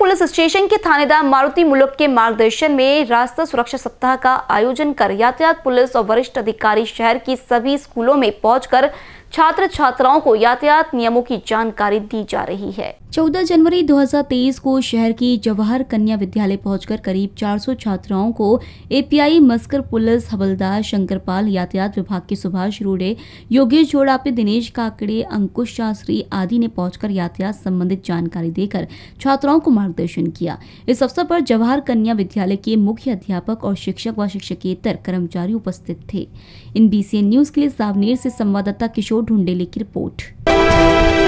Police station के थानेदार मारुति मुलुक के मार्गदर्शन में रास्ता सुरक्षा सप्ताह का आयोजन कर यातायात पुलिस और वरिष्ठ अधिकारी शहर की सभी स्कूलों में पहुंचकर छात्र छात्राओं को यातायात नियमों की जानकारी दी जा रही है। 14 जनवरी 2023 को शहर की जवाहर कन्या विद्यालय पहुंचकर करीब 400 छात्राओं को एपीआई मस्कर पुलिस हवलदार शंकरपाल, यातायात विभाग के सुभाष रोडे, योगेश जोड़ापे, दिनेश काकड़े, अंकुश शास्त्री आदि ने पहुंचकर यातायात संबंधित जानकारी देकर छात्राओं को मार्गदर्शन किया। इस अवसर पर जवाहर कन्या विद्यालय के मुख्य अध्यापक और शिक्षक व शिक्षकेतर कर्मचारी उपस्थित थे। इन BCN न्यूज के लिए सावनेर से संवाददाता किशोर ढूंढेले की रिपोर्ट।